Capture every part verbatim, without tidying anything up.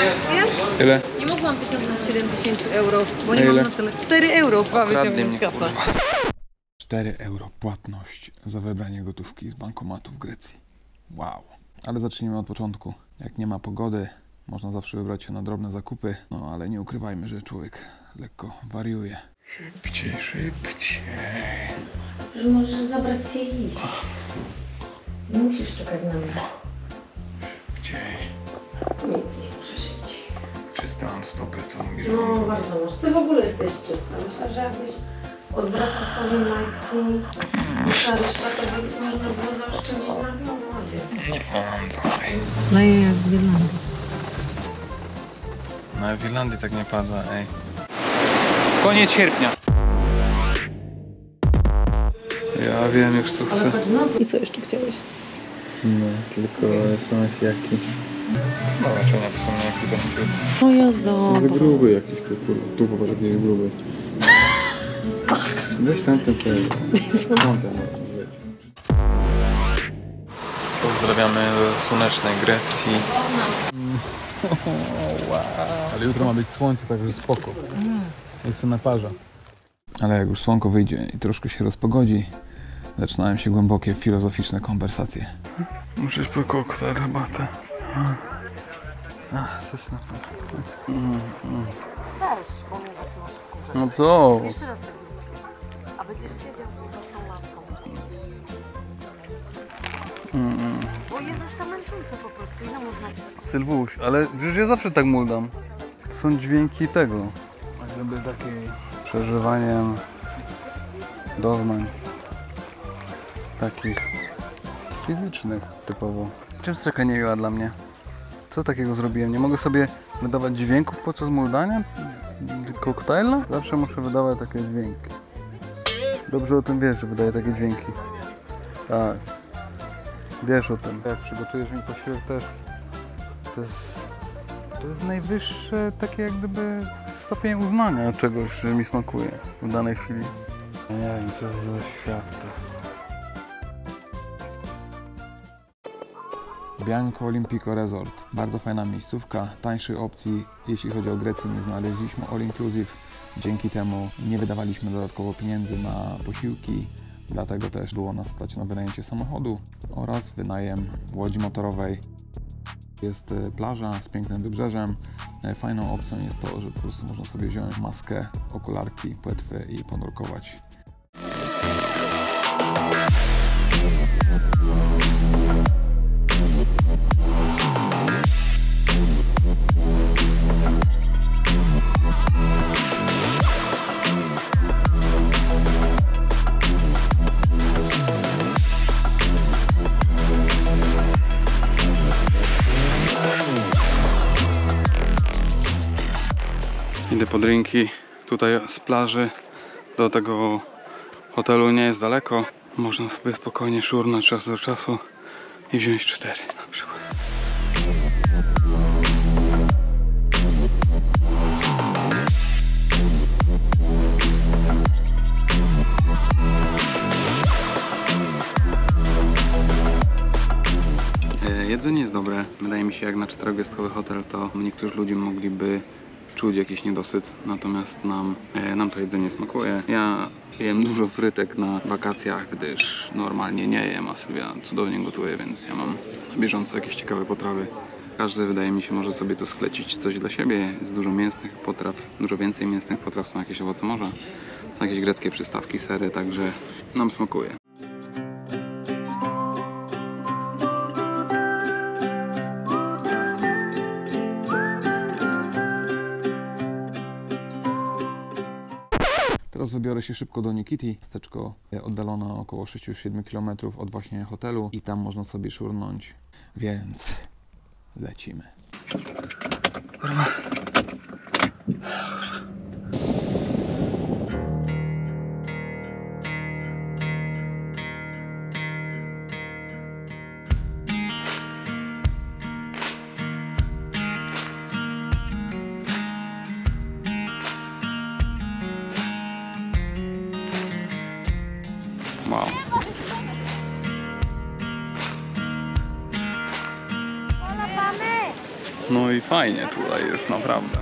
Ile? Nie mogłam wyciągnąć siedemdziesiąt euro, bo nie mam na tyle. cztery euro chyba wyciągnąć kasa. cztery euro płatność za wybranie gotówki z bankomatu w Grecji. Wow. Ale zacznijmy od początku. Jak nie ma pogody, można zawsze wybrać się na drobne zakupy. No ale nie ukrywajmy, że człowiek lekko wariuje. Szybciej, szybciej. Że możesz zabrać się i iść. Nie musisz czekać na mnie. Szybciej. Nic, nie muszę szybciej. Czyste mam stopy, co mówisz? No bardzo masz. Ty w ogóle jesteś czysta. Myślę, że jakbyś odwracał sobie majtki, ta reszta, to by można było zaoszczędzić na wymowie. Nie pamiętaj. Leje jak w Irlandii. No w Irlandii tak nie pada, ej. Koniec sierpnia. Ja wiem już co chcę. I co jeszcze chciałeś? No, tylko są jaki. No raczej nie są jaki ten O jazdo. Za gruby jakiś tu, tu popatrz jaki jest gruby. Weź tamten cel. Tamten Pozdrawiamy do słonecznej Grecji. Wow. Ale jutro ma być słońce, także spoko. Jestem na parze. Ale jak już słonko wyjdzie i troszkę się rozpogodzi, zaczynają się głębokie, filozoficzne konwersacje. Muszę iść po koktajl, herbatę. Ach, coś na parze. Mm, mm. Weź, bo mnie zaczynasz wkurzać. No to. Jeszcze raz tak zrobię. A będziesz siedział z tą laską. Mm. Bo jest już ta męcząca po prostu. Ile można... Sylwuś, ale przecież ja zawsze tak muldam. To są dźwięki tego. Jak gdyby takim przeżywaniem doznań takich fizycznych typowo. Czym jest taka niemiła dla mnie? Co takiego zrobiłem? Nie mogę sobie wydawać dźwięków podczas muldania? Koktajla? Zawsze muszę wydawać takie dźwięki. Dobrze o tym wiesz, że wydaję takie dźwięki. Tak. Wiesz o tym. Jak przygotujesz mi posiłek też. To jest, to jest najwyższe takie jak gdyby stopień uznania czegoś, że mi smakuje w danej chwili. Nie wiem, co jest za świat. Bianco Olimpico Resort. Bardzo fajna miejscówka. Tańszych opcji, jeśli chodzi o Grecję, nie znaleźliśmy all inclusive. Dzięki temu nie wydawaliśmy dodatkowo pieniędzy na posiłki. Dlatego też było nas stać na wynajęcie samochodu oraz wynajem łodzi motorowej. Jest plaża z pięknym wybrzeżem. Fajną opcją jest to, że po prostu można sobie wziąć maskę, okularki, płetwy i ponurkować. Idę po drinki. Tutaj z plaży do tego hotelu nie jest daleko. Można sobie spokojnie szurnąć czas do czasu i wziąć cztery na przykład. Jedzenie jest dobre. Wydaje mi się, jak na czterogwiazdkowy hotel, to niektórzy ludzie mogliby czuć jakiś niedosyt, natomiast nam, e, nam to jedzenie smakuje. Ja jem dużo frytek na wakacjach, gdyż normalnie nie jem, a Sylwia cudownie gotuje, więc ja mam na bieżąco jakieś ciekawe potrawy. Każdy, wydaje mi się, może sobie tu sklecić coś dla siebie. Jest dużo mięsnych potraw, dużo więcej mięsnych potraw, są jakieś owoce morza, są jakieś greckie przystawki, sery, także nam smakuje. Teraz wybiorę się szybko do Nikity, miasteczko oddalone około sześć do siedmiu kilometrów od właśnie hotelu i tam można sobie szurnąć, więc lecimy. Wow. No i fajnie tutaj jest naprawdę.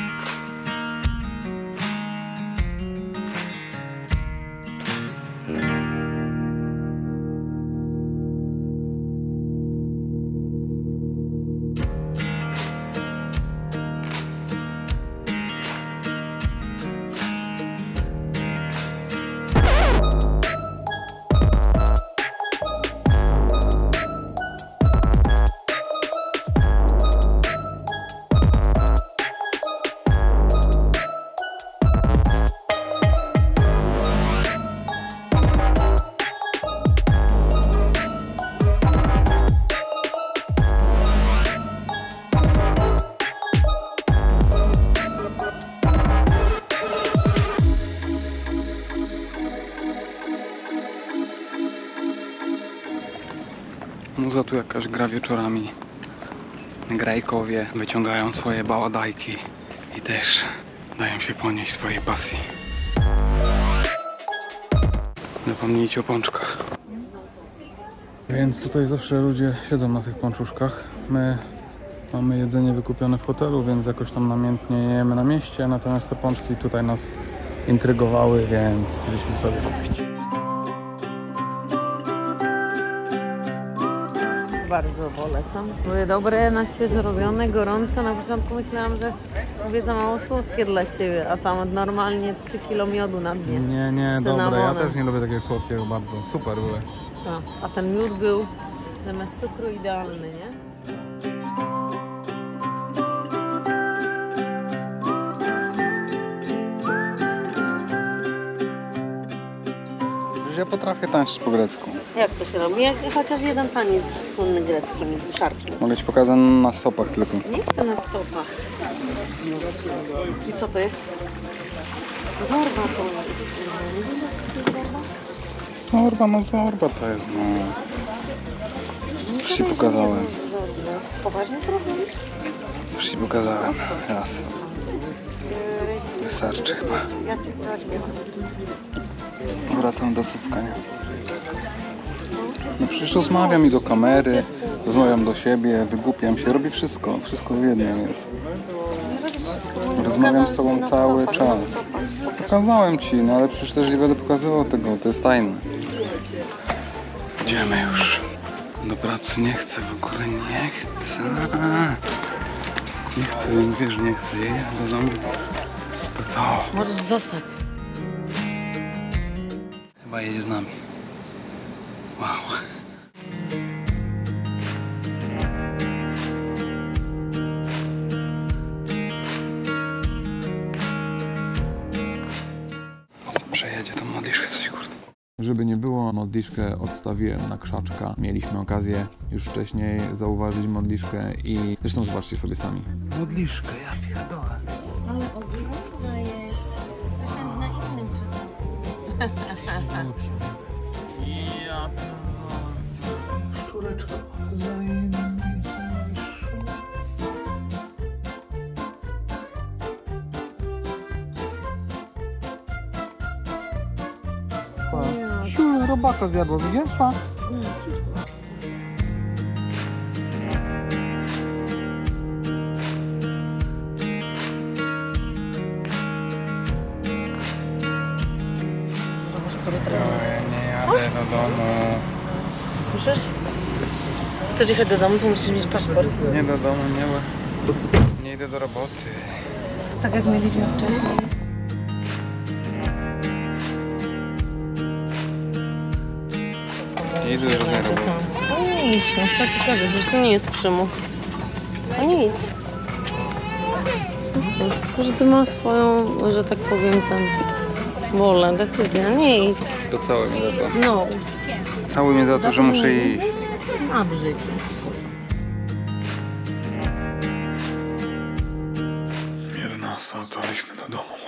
Muza tu jakaś gra wieczorami. Grajkowie wyciągają swoje baładajki i też dają się ponieść swojej pasji. Nie zapomnijcie o pączkach. Więc tutaj zawsze ludzie siedzą na tych pączuszkach. My mamy jedzenie wykupione w hotelu, więc jakoś tam namiętnie jemy na mieście. Natomiast te pączki tutaj nas intrygowały, więc chcieliśmy sobie kupić. Bardzo polecam. Były dobre, na świeżo robione, gorące. Na początku myślałam, że mówię za mało słodkie dla Ciebie, a tam normalnie trzy kilo miodu na dnie. Nie, nie, dobre. Ja też nie lubię takiego słodkiego bardzo. Super były. Tak. A ten miód był zamiast cukru idealny, nie? Ja potrafię tańczyć po grecku. Jak to się robi? Jak chociaż jeden taniec słynny grecki, duszarki. Mogę Ci pokazać na stopach tylko. Nie chcę na stopach. I co to jest? Zorba to jest. Nie wiem, co to jest zorba? Zorba, no zorba to jest, no. Już Ci pokazałem. Poważnie teraz mówisz? Już Ci pokazałem. Raz. Wystarczy chyba. Ja Cię zaśpiewam. Wracam do cyckania. No przecież rozmawiam i do kamery, rozmawiam do siebie, wygłupiam się, robię wszystko, wszystko w jednym jest. Rozmawiam z Tobą cały czas. Pokazałem Ci, no ale przecież też nie będę pokazywał tego, to jest tajne. Idziemy już. Do pracy nie chcę, w ogóle nie chcę. Nie chcę, wiesz, nie chcę, jedę do domu. To co? Możesz zostać. Chyba jedzie z nami. Wow. Przejedzie tą modliszkę coś, kurde. Żeby nie było, modliszkę odstawiłem na krzaczka. Mieliśmy okazję już wcześniej zauważyć modliszkę i zresztą zobaczcie sobie sami. Modliszkę, ja pierdolę. Ale ogromna jest. Zasiądź na innym krzesle. Ja szczureczka zajmie. Siu, robaka zjadła, widzisz? Pa. Ja nie jadę do domu. Słyszysz? Chcesz jechać do domu, to musisz mieć paszport. Nie do domu, nie, bo nie idę do roboty. Tak jak mieliśmy wcześniej. Nie idę do żadnej roboty. No nie idź, no tak ciekawe, że to nie jest przymus. A nie idź. Że ty masz swoją, że tak powiem, tam wolę, decyzję. Nie idź. To cały mnie za to. No. Cały mnie za to, że muszę iść. A w życiu. jedenasta, dotarliśmy do domu.